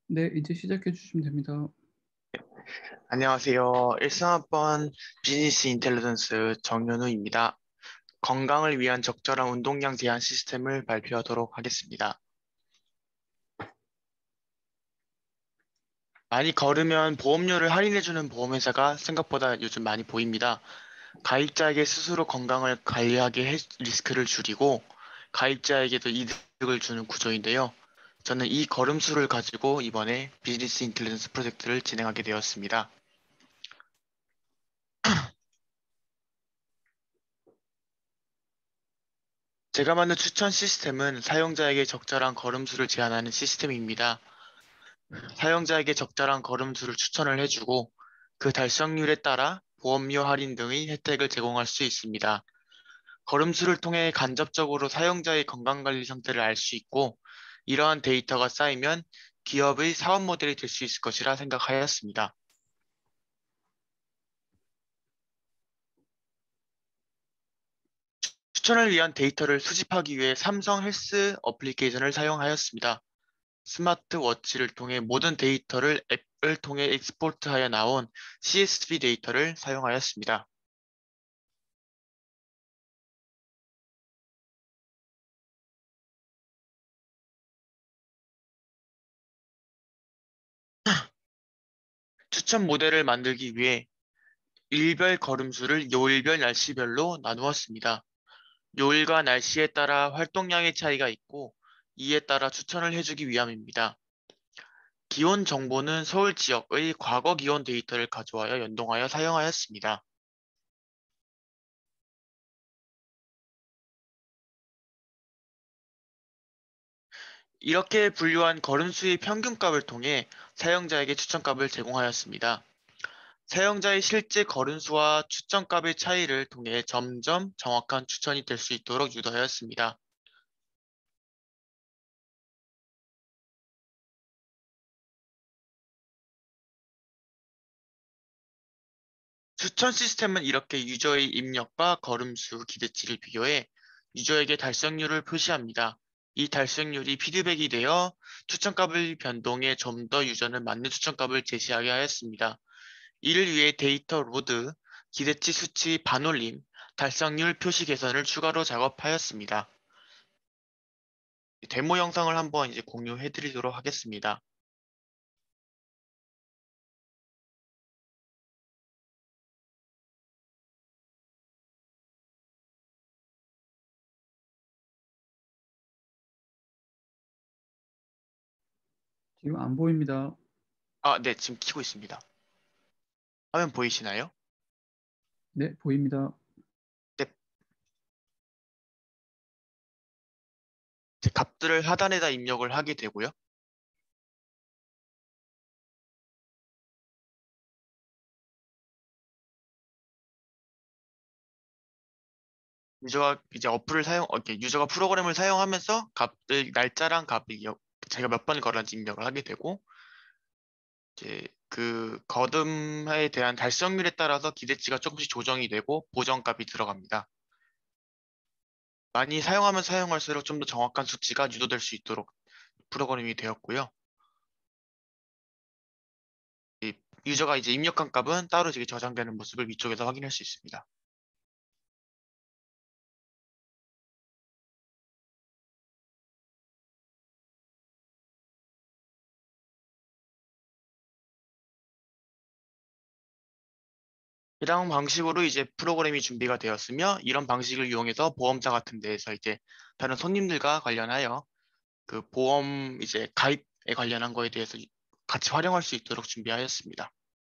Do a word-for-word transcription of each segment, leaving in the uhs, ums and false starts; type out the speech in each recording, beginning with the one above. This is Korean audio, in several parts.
네, 이제 시작해 주시면 됩니다. 안녕하세요. 일상학번 비즈니스 인텔리전스 정연우입니다. 건강을 위한 적절한 운동량 제한 시스템을 발표하도록 하겠습니다. 많이 걸으면 보험료를 할인해주는 보험회사가 생각보다 요즘 많이 보입니다. 가입자에게 스스로 건강을 관리하게 해 리스크를 줄이고 가입자에게도 이득을 주는 구조인데요. 저는 이 걸음수를 가지고 이번에 비즈니스 인텔리전스 프로젝트를 진행하게 되었습니다. 제가 만든 추천 시스템은 사용자에게 적절한 걸음수를 제한하는 시스템입니다. 사용자에게 적절한 걸음수를 추천을 해주고 그 달성률에 따라 보험료 할인 등의 혜택을 제공할 수 있습니다. 걸음수를 통해 간접적으로 사용자의 건강관리 상태를 알 수 있고 이러한 데이터가 쌓이면 기업의 사업 모델이 될 수 있을 것이라 생각하였습니다. 추천을 위한 데이터를 수집하기 위해 삼성 헬스 어플리케이션을 사용하였습니다. 스마트워치를 통해 모든 데이터를 앱을 통해 익스포트하여 나온 씨에스브이 데이터를 사용하였습니다. 추천 모델을 만들기 위해 일별 걸음수를 요일별 날씨별로 나누었습니다. 요일과 날씨에 따라 활동량의 차이가 있고 이에 따라 추천을 해주기 위함입니다. 기온 정보는 서울 지역의 과거 기온 데이터를 가져와여 연동하여 사용하였습니다. 이렇게 분류한 걸음수의 평균값을 통해 사용자에게 추천값을 제공하였습니다. 사용자의 실제 걸음수와 추천값의 차이를 통해 점점 정확한 추천이 될 수 있도록 유도하였습니다. 추천 시스템은 이렇게 유저의 입력과 걸음수, 기대치를 비교해 유저에게 달성률을 표시합니다. 이 달성률이 피드백이 되어 추천값을 변동해 좀 더 유저는 맞는 추천값을 제시하게 하였습니다. 이를 위해 데이터 로드, 기대치 수치 반올림, 달성률 표시 개선을 추가로 작업하였습니다. 데모 영상을 한번 이제 공유해 드리도록 하겠습니다. 지금 안 보입니다. 아, 네, 지금 키고 있습니다. 화면 보이시나요? 네, 보입니다. 네, 제 값들을 하단에다 입력을 하게 되고요. 유저가 이제 어플을 사용, 어, 이렇게 유저가 프로그램을 사용하면서 값을, 날짜랑 값을 입력, 제가 몇 번 걸었는지 입력을 하게 되고, 이제 그 거듭에 대한 달성률에 따라서 기대치가 조금씩 조정이 되고 보정값이 들어갑니다. 많이 사용하면 사용할수록 좀 더 정확한 수치가 유도될 수 있도록 프로그램이 되었고요. 이 유저가 이제 입력한 값은 따로 이제 저장되는 모습을 위쪽에서 확인할 수 있습니다. 해당 방식으로 이제 프로그램이 준비가 되었으며 이런 방식을 이용해서 보험사 같은 데에서 이제 다른 손님들과 관련하여 그 보험 이제 가입에 관련한 거에 대해서 같이 활용할 수 있도록 준비하였습니다.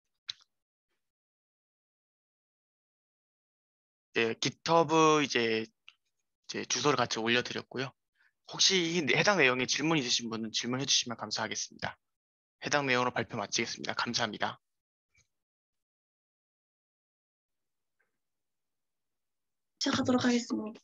이제 GitHub 이제, 이제 주소를 같이 올려드렸고요. 혹시 해당 내용에 질문 있으신 분은 질문해 주시면 감사하겠습니다. 해당 내용으로 발표 마치겠습니다. 감사합니다. 시작하도록 하겠습니다.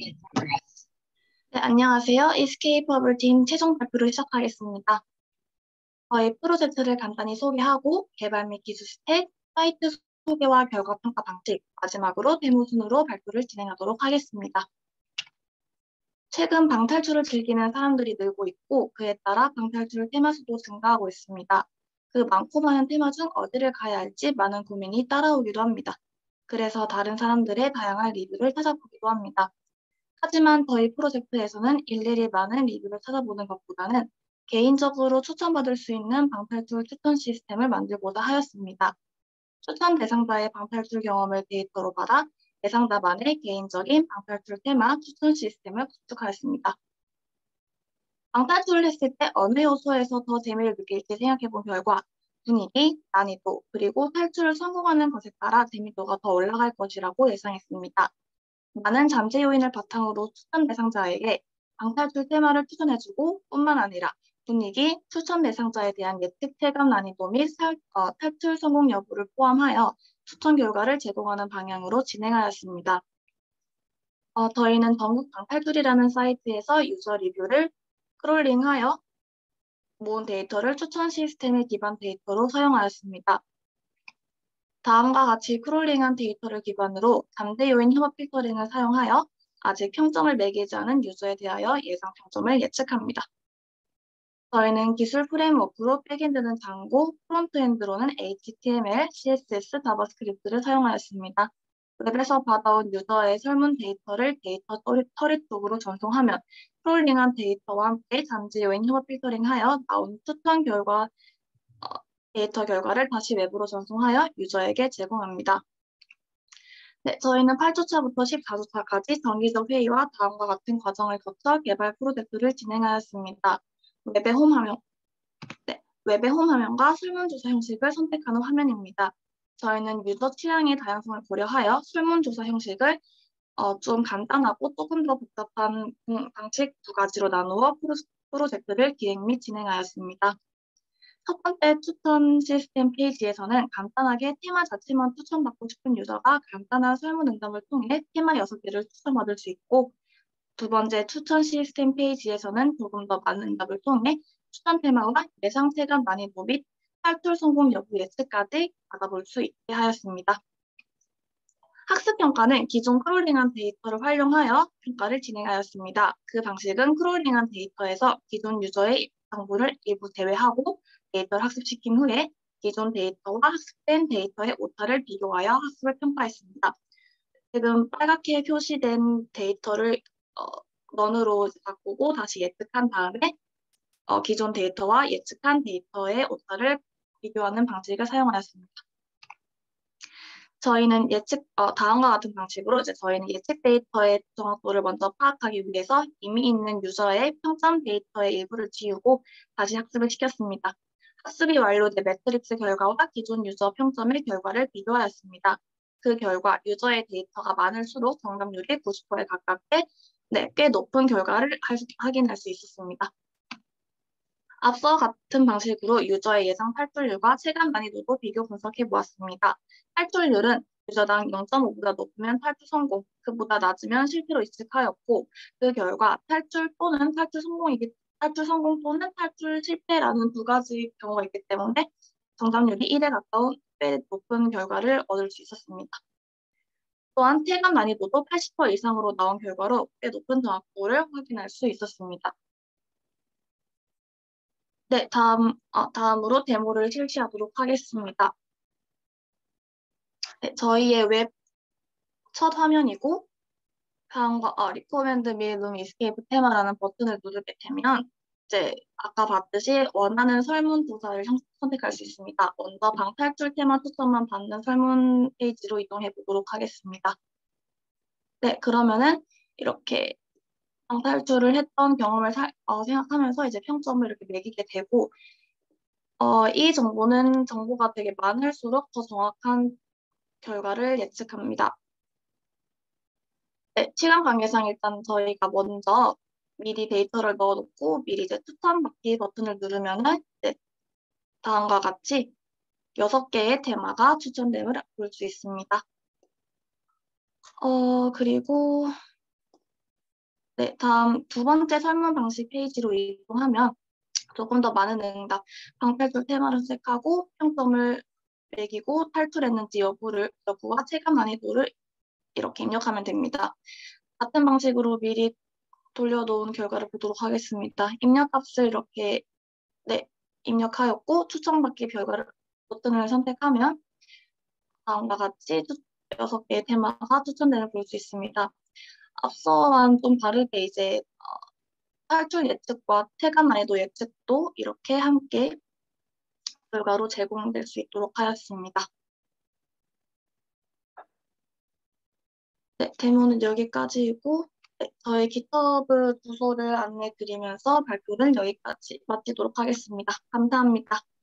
네, 안녕하세요. 이스케이프 버블 팀 최종 발표를 시작하겠습니다. 저희 프로젝트를 간단히 소개하고 개발 및 기술 스택, 사이트 소개와 결과 평가 방식, 마지막으로 데모 순으로 발표를 진행하도록 하겠습니다. 최근 방탈출을 즐기는 사람들이 늘고 있고 그에 따라 방탈출 테마 수도 증가하고 있습니다. 그 많고 많은 테마 중 어디를 가야 할지 많은 고민이 따라오기도 합니다. 그래서 다른 사람들의 다양한 리뷰를 찾아보기도 합니다. 하지만 저희 프로젝트에서는 일일이 많은 리뷰를 찾아보는 것보다는 개인적으로 추천받을 수 있는 방탈출 추천 시스템을 만들고자 하였습니다. 추천 대상자의 방탈출 경험을 데이터로 받아 대상자만의 개인적인 방탈출 테마 추천 시스템을 구축하였습니다. 방탈출을 했을 때 어느 요소에서 더 재미를 느낄지 생각해본 결과 분위기, 난이도, 그리고 탈출을 성공하는 것에 따라 재미도가 더 올라갈 것이라고 예상했습니다. 많은 잠재 요인을 바탕으로 추천 대상자에게 방탈출 테마를 추천해주고 뿐만 아니라 분위기, 추천 대상자에 대한 예측 체감 난이도 및 살, 어, 탈출 성공 여부를 포함하여 추천 결과를 제공하는 방향으로 진행하였습니다. 어, 저희는 전국 방탈출이라는 사이트에서 유저 리뷰를 크롤링하여 모은 데이터를 추천 시스템의 기반 데이터로 사용하였습니다. 다음과 같이 크롤링한 데이터를 기반으로 잠재 요인 혐오 필터링을 사용하여 아직 평점을 매기지 않은 유저에 대하여 예상 평점을 예측합니다. 저희는 기술 프레임워크로 백엔드는 장고, 프론트엔드로는 에이치티엠엘, 씨에스에스, 자바스크립트를 사용하였습니다. 웹에서 받아온 유저의 설문 데이터를 데이터 처리 쪽으로 전송하면 크롤링한 데이터와 함께 잠재 요인 혐오 필터링하여 나온 추천 결과 어, 데이터 결과를 다시 웹으로 전송하여 유저에게 제공합니다. 네, 저희는 팔 주차부터 십사 주차까지 정기적 회의와 다음과 같은 과정을 거쳐 개발 프로젝트를 진행하였습니다. 웹의 홈 화면, 네, 웹의 홈 화면과 설문조사 형식을 선택하는 화면입니다. 저희는 유저 취향의 다양성을 고려하여 설문조사 형식을 어, 좀 간단하고 조금 더 복잡한 방식 두 가지로 나누어 프로젝트를 기획 및 진행하였습니다. 첫 번째 추천 시스템 페이지에서는 간단하게 테마 자체만 추천받고 싶은 유저가 간단한 설문 응답을 통해 테마 여섯 개를 추천받을 수 있고, 두 번째 추천 시스템 페이지에서는 조금 더 많은 응답을 통해 추천 테마와 예상 체감 난이도 및 탈출 성공 여부 예측까지 받아볼 수 있게 하였습니다. 학습 평가는 기존 크롤링한 데이터를 활용하여 평가를 진행하였습니다. 그 방식은 크롤링한 데이터에서 기존 유저의 정보를 일부 제외하고 데이터를 학습시킨 후에 기존 데이터와 학습된 데이터의 오차를 비교하여 학습을 평가했습니다. 지금 빨갛게 표시된 데이터를 어, 런으로 바꾸고 다시 예측한 다음에 어, 기존 데이터와 예측한 데이터의 오차를 비교하는 방식을 사용하였습니다. 저희는 예측, 어, 다음과 같은 방식으로 이제 저희는 예측 데이터의 정확도를 먼저 파악하기 위해서 이미 있는 유저의 평점 데이터의 일부를 지우고 다시 학습을 시켰습니다. 학습이 완료된 매트릭스 결과와 기존 유저 평점의 결과를 비교하였습니다. 그 결과 유저의 데이터가 많을수록 정답률이 구십 퍼센트에 가깝게 네, 꽤 높은 결과를 할, 확인할 수 있었습니다. 앞서 같은 방식으로 유저의 예상 탈출률과 체감 난이도도 비교 분석해 보았습니다. 탈출률은 유저당 영 점 오보다 높으면 탈출 성공, 그보다 낮으면 실패로 예측하였고, 그 결과 탈출 또는 탈출 성공이기, 탈출 성공 또는 탈출 실패라는 두 가지 경우가 있기 때문에 정답률이 일에 가까운 꽤 높은 결과를 얻을 수 있었습니다. 또한 체감 난이도도 팔십 퍼센트 이상으로 나온 결과로 꽤 높은 정확도를 확인할 수 있었습니다. 네, 다음, 어, 다음으로 데모를 실시하도록 하겠습니다. 네, 저희의 웹 첫 화면이고, 다음과 어, 리코멘드 및 룸 이스케이프 테마라는 버튼을 누르게 되면 이제 아까 봤듯이 원하는 설문 조사를 선택할 수 있습니다. 먼저 방탈출 테마 추천만 받는 설문 페이지로 이동해 보도록 하겠습니다. 네, 그러면은 이렇게 방탈출을 했던 경험을 사, 어, 생각하면서 이제 평점을 이렇게 매기게 되고, 어, 이 정보는 정보가 되게 많을수록 더 정확한 결과를 예측합니다. 네, 시간 관계상 일단 저희가 먼저 미리 데이터를 넣어놓고 미리 이제 추천받기 버튼을 누르면은 네, 다음과 같이 여섯 개의 테마가 추천됨을 볼 수 있습니다. 어, 그리고 네, 다음 두 번째 설문 방식 페이지로 이동하면 조금 더 많은 응답, 방탈출 테마를 선택하고 평점을 매기고 탈출했는지 여부를, 여부와 체감 난이도를 이렇게 입력하면 됩니다. 같은 방식으로 미리 돌려놓은 결과를 보도록 하겠습니다. 입력값을 이렇게 네, 입력하였고 추천받기 결과를 버튼을 선택하면 다음과 같이 여섯 개의 테마가 추천되는 볼 수 있습니다. 앞서와는 좀 다르게 이제 어, 탈출 예측과 태그 난이도 예측도 이렇게 함께 결과로 제공될 수 있도록 하였습니다. 네, 데모는 여기까지이고 네, 저희 깃허브 주소를 안내 드리면서 발표를 여기까지 마치도록 하겠습니다. 감사합니다.